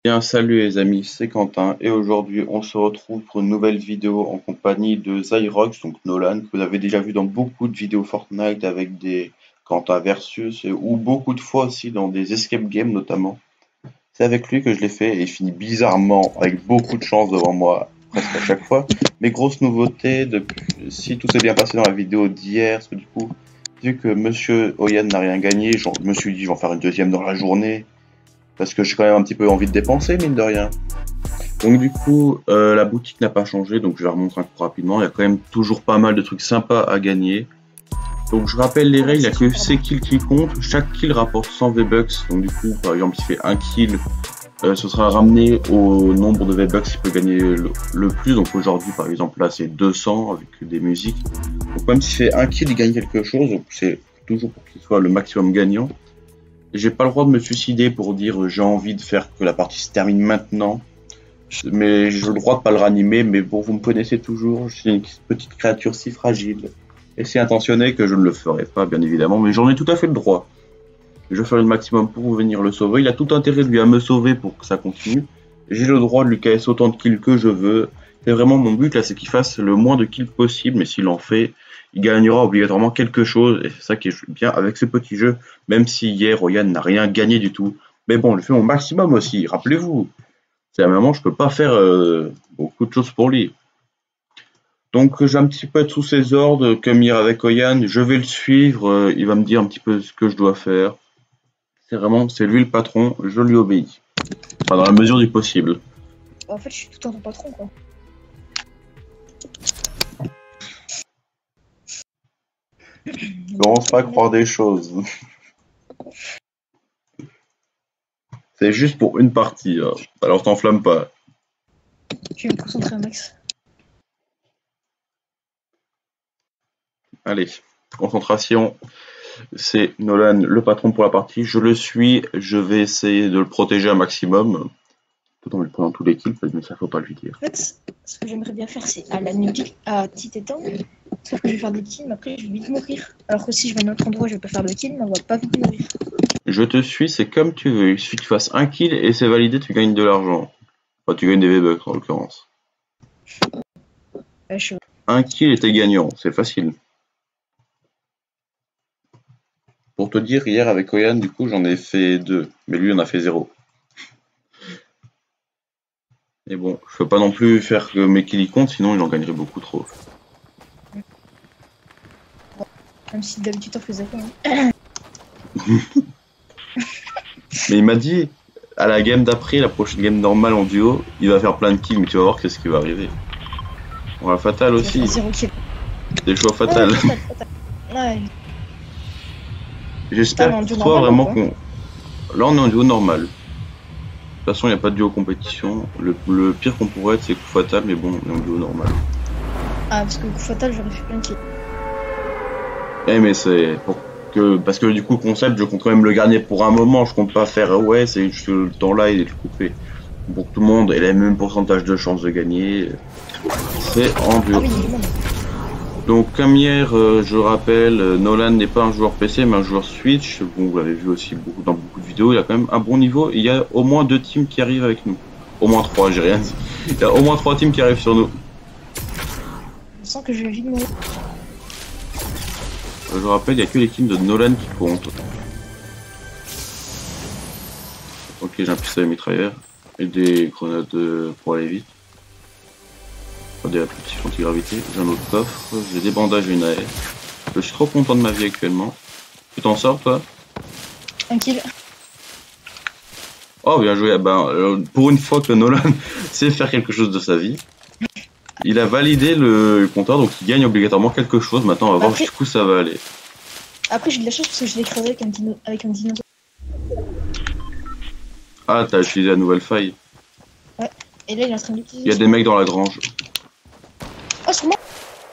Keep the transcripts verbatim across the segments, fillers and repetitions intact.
Bien, salut les amis, c'est Quentin et aujourd'hui on se retrouve pour une nouvelle vidéo en compagnie de Zyrox, donc Nolan, que vous avez déjà vu dans beaucoup de vidéos Fortnite avec des Quentin versus et- ou beaucoup de fois aussi dans des escape games notamment. C'est avec lui que je l'ai fait et il finit bizarrement avec beaucoup de chance devant moi presque à chaque fois. Mais grosse nouveauté, depuis, si tout s'est bien passé dans la vidéo d'hier, parce que du coup, vu que Monsieur Oyan n'a rien gagné, je me suis dit je vais en faire une deuxième dans la journée. Parce que j'ai quand même un petit peu envie de dépenser, mine de rien. Donc du coup, euh, la boutique n'a pas changé, donc je la remontre un coup rapidement. Il y a quand même toujours pas mal de trucs sympas à gagner. Donc je rappelle les règles, il n'y a que ces kills qui comptent. Chaque kill rapporte cent V-Bucks. Donc du coup, par exemple, s'il fait un kill, euh, ce sera ramené au nombre de V-Bucks qu'il peut gagner le, le plus. Donc aujourd'hui, par exemple, là, c'est deux cents avec des musiques. Donc même s'il fait un kill, il gagne quelque chose. Donc c'est toujours pour qu'il soit le maximum gagnant. J'ai pas le droit de me suicider pour dire euh, j'ai envie de faire que la partie se termine maintenant, mais j'ai le droit de pas le ranimer, mais bon, vous me connaissez toujours, je suis une petite créature si fragile et si intentionnée que je ne le ferai pas, bien évidemment, mais j'en ai tout à fait le droit. Je ferai le maximum pour venir le sauver, il a tout intérêt lui à me sauver pour que ça continue, j'ai le droit de lui caisser autant de kills que je veux, c'est vraiment mon but là, c'est qu'il fasse le moins de kills possible, mais s'il en fait, il gagnera obligatoirement quelque chose, et c'est ça qui est bien avec ce petit jeu, même si hier, Ryan n'a rien gagné du tout. Mais bon, je fais mon maximum aussi, rappelez-vous. C'est à un moment, je peux pas faire euh, beaucoup de choses pour lui. Donc j'ai un petit peu être sous ses ordres, comme hier avec Oyan, je vais le suivre, euh, il va me dire un petit peu ce que je dois faire. C'est vraiment, c'est lui le patron, je lui obéis. Enfin, dans la mesure du possible. En fait, je suis tout le temps ton patron, quoi. Je commence pas à croire des choses. C'est juste pour une partie, hein. Alors t'enflamme pas. Je vais me concentrer un max. Allez, concentration. C'est Nolan, le patron pour la partie. Je le suis, je vais essayer de le protéger un maximum. Tout en lui prenant tous les kills, mais ça faut pas lui dire. En fait, ce que j'aimerais bien faire, c'est à la nuit, à petit étang. Sauf que je vais faire des kills, mais après, je vais vite mourir. Alors que si je vais à un autre endroit, je vais pas faire le kill, mais on va pas vite mourir. Je te suis, c'est comme tu veux. Il suffit que tu fasses un kill et c'est validé, tu gagnes de l'argent. Enfin, tu gagnes des V-Bucks en l'occurrence. Ouais, je... Un kill et t'es gagnant, c'est facile. Pour te dire, hier avec Oyan, du coup, j'en ai fait deux. Mais lui, on a fait zéro. Et bon, je peux pas non plus faire que mes kills y comptent, sinon il en gagnerait beaucoup trop. Même si d'habitude on faisait quoi. Hein. Mais il m'a dit, à la game d'après, la prochaine game normale en duo, il va faire plein de kills, mais tu vas voir que c'est ce qui va arriver. On va fatal aussi. Des choix fatals. Ouais, fatal, fatal. Ouais. J'espère Ah, pour toi vraiment qu'on... Là on est en duo normal. De toute façon il n'y a pas de duo compétition. Le, le pire qu'on pourrait être c'est coup fatal, mais bon on est en duo normal. Ah parce que coup fatal j'aurais fait plein de kills. Eh mais c'est pour que... Parce que du coup le concept je compte quand même le gagner pour un moment. Je compte pas faire ouais c'est juste le temps là il est coupé. Pour que tout le monde ait le même pourcentage de chance de gagner. C'est en duo. Ah oui, Donc comme hier, euh, je rappelle, euh, Nolan n'est pas un joueur P C mais un joueur Switch. Bon, vous l'avez vu aussi beaucoup, dans beaucoup de vidéos, il a quand même un bon niveau. Il y a au moins deux teams qui arrivent avec nous. Au moins trois, j'ai rien dit. Il y a au moins trois teams qui arrivent sur nous. Je sens que je vais vite mourir. Euh, je rappelle, il n'y a que les teams de Nolan qui comptent. Ok, j'ai un pistolet mitrailleur et des grenades euh, pour aller vite. Des petits anti-gravité, j'ai un autre coffre, j'ai des bandages et une A R. Je suis trop content de ma vie actuellement. Tu t'en sors toi? Un kill. Oh bien joué, ben, euh, pour une fois que Nolan sait faire quelque chose de sa vie. Il a validé le compteur donc il gagne obligatoirement quelque chose. Maintenant on va voir Après... jusqu'où ça va aller. Après j'ai de la chance parce que je l'ai écrasé avec un, dino... avec un dinosaure. Ah t'as utilisé la nouvelle faille. Ouais, et là il est en train d'utiliser. Il y a des mecs dans la grange. Oh sur moi.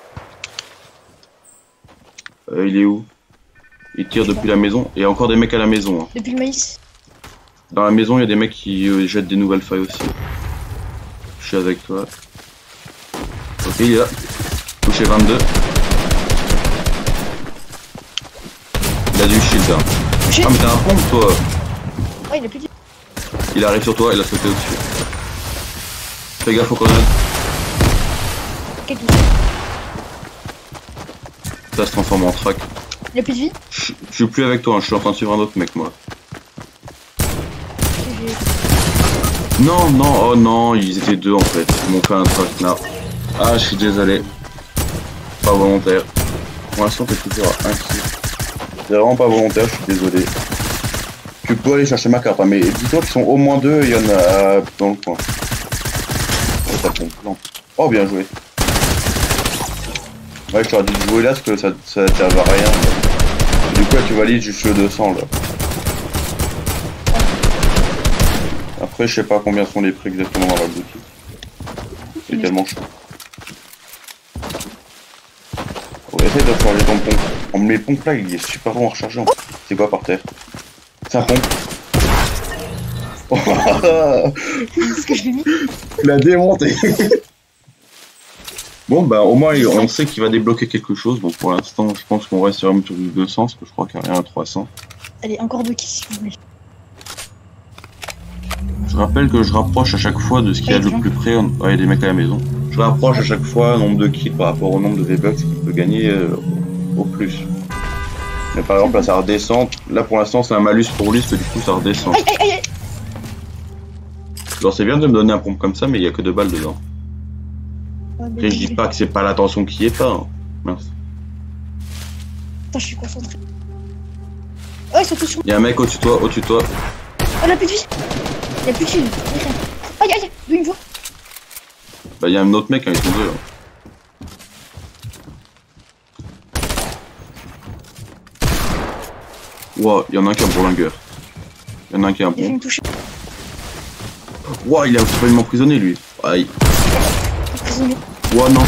Euh, il est où? Il tire depuis la maison. Il y a encore des mecs à la maison. Hein. Depuis le maïs. Dans la maison il y a des mecs qui euh, jettent des nouvelles failles aussi. Je suis avec toi. Ok il est là. Touché vingt-deux. Il a du shield hein. Ah mais t'as un pompe toi. Oh il a plus de... Il arrive sur toi, il a sauté au-dessus. Fais gaffe aux grenades. Ok, tout ça. Ça se transforme en track. Il a plus de vie. Je je suis plus avec toi, hein, je suis en train de suivre un autre mec moi. J'ai- Non, non, oh non, ils étaient deux en fait. Ils m'ont fait un track là. Ah, je suis désolé. Pas volontaire. Pour l'instant, t'es toujours à un kill. C'est vraiment pas volontaire, je suis désolé. Tu peux aller chercher ma carte, hein, mais dis-toi qu'ils sont au moins deux, il y en a euh, dans le coin. Oh, ça tombe plan. Oh, bien joué. Ouais, je t'aurais dit de jouer là parce que ça, ça servait à rien. Là. Du coup, là, tu valides juste le deux cents là. Après, je sais pas combien sont les prix exactement dans la boutique. C'est tellement chaud. Oh, essaye de recharger ton pompe. Oh, mais les pompes là, il est super bon à recharger. En fait. C'est quoi par terre? C'est un pompe. Oh, C'est ce que je l'ai mis. il a démonté. Bon, bah au moins on sait qu'il va débloquer quelque chose. Donc pour l'instant, je pense qu'on reste sur un tour du deux cents parce que je crois qu'il n'y a rien à trois cents. Allez, encore deux kills si vous voulez. Je rappelle que je rapproche à chaque fois de ce qu'il y a le plus près. Ouais, il y a des mecs à la maison. Je rapproche à chaque fois le nombre de kills par rapport au nombre de V-Bucks qu'il peut gagner euh, au plus. Mais par exemple là ça redescend. Là pour l'instant c'est un malus pour lui parce que du coup ça redescend. Aïe, aïe, aïe, aïe. Genre c'est bien de me donner un pompe comme ça mais il n'y a que deux balles dedans. Ouais, Après je dis pas que c'est pas l'attention qui est pas. Hein. Mince. Attends, je suis concentré. Oh, ils sont tous sur moi. Il y a un mec au-dessus de toi, au-dessus de toi. Oh, il a plus de vie. Il a plus de shield. Aïe, aïe, d'où il me voit? Bah il y a un autre mec, hein, ils sont deux. Hein. Wow, il y en a un qui a un bourlingueur. Il y en a un qui a un Il a fait bon. me toucher. Wow, il a complètement emprisonné lui. Aïe. Prisonnier. Wow, non.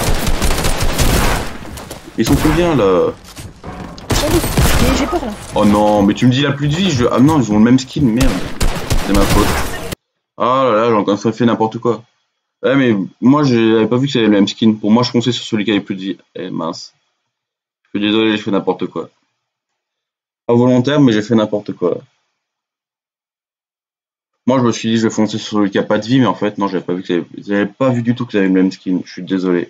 Ils sont combien là? Sans doute. Mais j'ai peur là. Oh non, mais tu me dis la plus de vie. Je... Ah non, ils ont le même skin, merde. C'est ma faute. Ah là là, j'ai encore fait n'importe quoi. Ouais, mais moi j'avais pas vu que c'était le même skin. Pour moi, je fonçais sur celui qui avait plus de vie. Eh mince. Je suis désolé, j'ai fait n'importe quoi. Pas volontaire, mais j'ai fait n'importe quoi. Moi, je me suis dit, je vais foncer sur celui qui a pas de vie, mais en fait, non, j'avais pas vu que j'avais j'avais pas vu du tout que j'avais le même skin. Je suis désolé.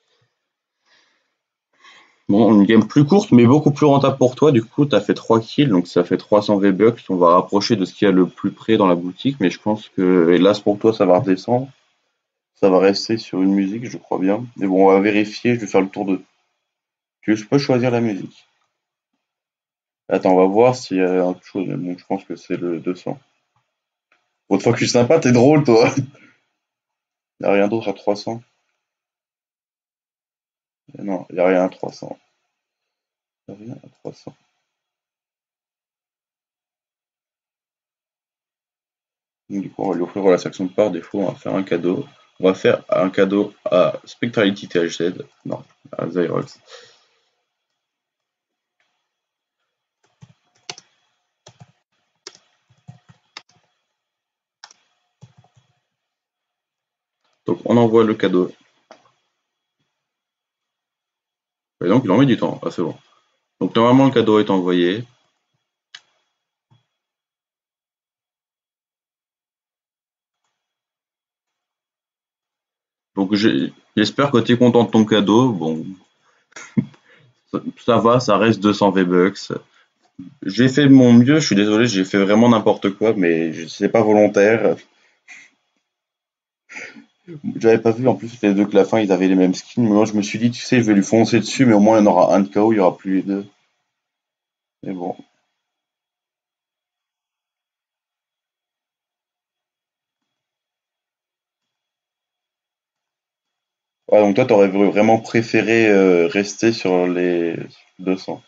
Bon, une game plus courte, mais beaucoup plus rentable pour toi. Du coup, t'as fait trois kills, donc ça fait trois cents V-Bucks. On va rapprocher de ce qu'il y a le plus près dans la boutique, mais je pense que, hélas pour toi, ça va redescendre. Ça va rester sur une musique, je crois bien. Mais bon, on va vérifier, je vais faire le tour de... Tu je peux choisir la musique. Attends, on va voir s'il y a autre chose, mais bon, je pense que c'est le deux cents. Autre fois que je suis sympa, t'es drôle, toi. Il n'y a rien d'autre à trois cents. Non, il n'y a rien à trois cents. Il n'y a rien à trois cents. Donc, du coup, on va lui offrir la section de par défaut, on va faire un cadeau. On va faire un cadeau à Spectrality T H Z. Non, à Zyrox. Donc, on envoie le cadeau. Et donc, il en met du temps. Ah, c'est bon. Donc, normalement, le cadeau est envoyé. Donc, j'espère que tu es content de ton cadeau. Bon, ça, ça va, ça reste deux cents V-Bucks. J'ai fait de mon mieux, je suis désolé, j'ai fait vraiment n'importe quoi, mais c'est pas volontaire. J'avais pas vu en plus les deux que la fin ils avaient les mêmes skins, mais moi je me suis dit, tu sais, je vais lui foncer dessus, mais au moins il y en aura un de K O, il y aura plus les deux. Mais bon. Ouais, donc toi t'aurais vraiment préféré euh, rester sur les deux cents.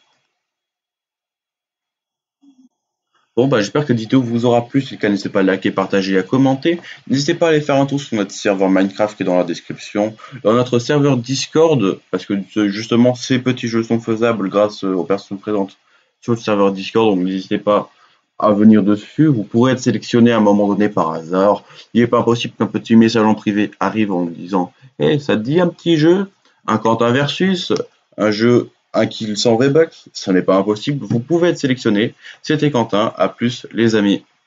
Bon bah j'espère que la vidéo vous aura plu, si le cas n'hésitez pas à liker, partager et à commenter. N'hésitez pas à aller faire un tour sur notre serveur Minecraft qui est dans la description. Dans notre serveur Discord, parce que justement ces petits jeux sont faisables grâce aux personnes présentes sur le serveur Discord, donc n'hésitez pas à venir dessus. Vous pourrez être sélectionné à un moment donné par hasard. Il n'est pas impossible qu'un petit message en privé arrive en disant hey, ça te dit un petit jeu? Un Quentin versus, un jeu un kill sans V-Bucks, ça n'est pas impossible, vous pouvez être sélectionné. C'était Quentin, à plus les amis.